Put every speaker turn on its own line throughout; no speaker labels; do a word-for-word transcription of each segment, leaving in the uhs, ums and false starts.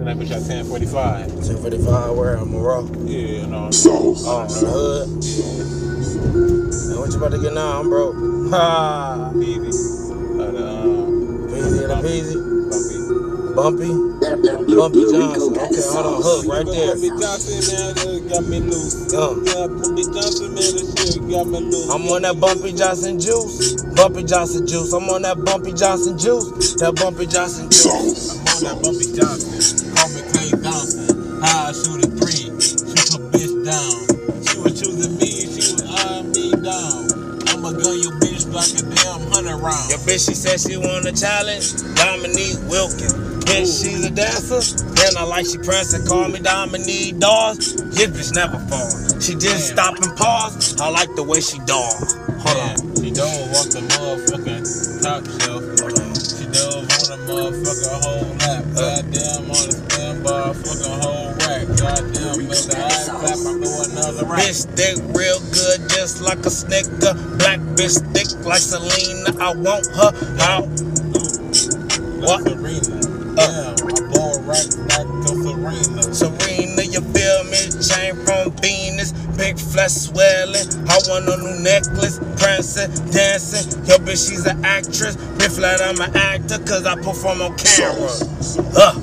that bitch at ten forty-five.
ten forty-five, where? I'm a raw.
Yeah, you know.
Oh, in the hood?
Yeah.
And what you about to get now? I'm broke. Ha!
Peasy. Uh, the, um,
Peasy and a peasy?
Bumpy.
Bumpy? Bumpy Johnson. Okay, hold on. Hook right there.
Bumpy Johnson, man, that got me loose.
Uh.
Yeah, Bumpy Johnson, man, that shit got me loose.
I'm on that Bumpy Johnson juice. Bumpy Johnson juice. I'm on that Bumpy Johnson juice. That Bumpy Johnson juice.
I'm on that Bumpy Johnson. Call me Clay Johnson. High shoot a three. Shoot her bitch down. She was choosing me, she was eyeing me down. I'ma gun your bitch like a damn hundred round.
Your bitch, she said she want a challenge. Dominique Wilkins. Bitch, she's a dancer. Then I like she pressing. Call me Dominique Dawes. This bitch never fall. She just
Damn.
stop and pause. I like the way she dog. Hold
Man,
on.
she dove off the motherfucking top shelf.
Hold on.
She dove on the motherfucking whole lap. Goddamn on the spin bar, fucking whole rack. Goddamn, make the eye clap, I do another rack.
Bitch thick, real good, just like a snicker. Black bitch thick like Selena. I want her out. What?
Serena. Damn, I blow it right back to Serena.
Serena, you feel me? Chain from Venus, big flesh swelling. I want a new necklace, prancing, dancing. Yo, bitch, she's an actress. Bitch, flat, I'm an actor, cause I perform on camera. Uh.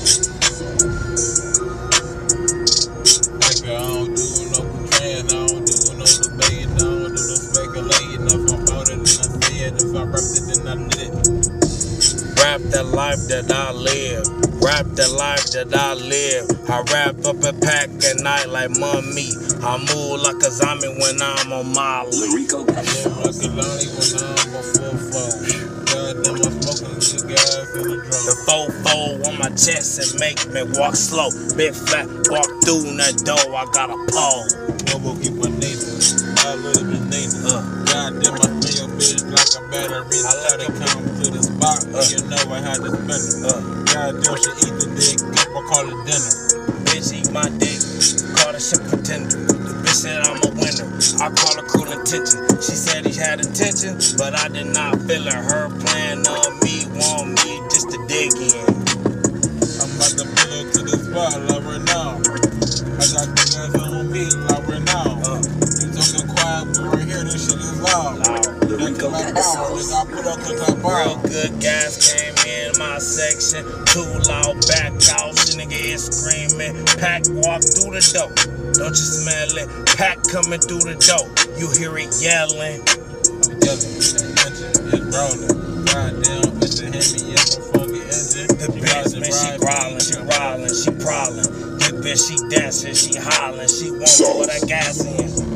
Like, I don't do no portraying, I don't do no debating, I don't do no speculating. If I'm about it, then I say it. If I rapped it, then I did it.
Rap the life that I live. Rap the life that I live. I wrap up a pack at night like mummy. I move like a zombie when I'm on my leave.
I live like a lonely when I'm on full flow. Goddamn, I'm smoking cigars in the drum.
The fofo on my chest and make me walk slow. Big flat, walk through that door, I got a pole.
Bobo keep my neighbor. I live in neighbor.
Uh.
Goddamn, I spin your bitch like a battery. I let her come to the spot. Uh. You know I had to spend it. Uh. Goddamn, she eat the dick. I call it dinner.
Bitch eat my dick, call the shit pretender. The bitch said I'm a winner, I call her cruel intention. She said he had intention, but I did not feel it. Her plan on me, want me just to dig in.
I'm about to pull up to the spot like right now. I got niggas on me like right now.
Uh.
You talking quiet, but right here this shit is loud.
Loud.
Nigga like power, nigga I put up cause I
Real
borrow.
good guys came in my section. Too loud, back out, the nigga is screaming. Pack walk through the door, don't you smell it? Pack coming through the door, you hear it yelling.
I'm yelling, the engine is rolling. Goddamn, it's a Hemi, it's a funky engine.
The bitch, man, she growling, she growling, she prowling. The bitch, she dancing, she hollering, she wants to put that gas in.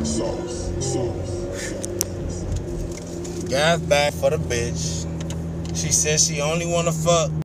Gas back for the bitch. She said she only wanna fuck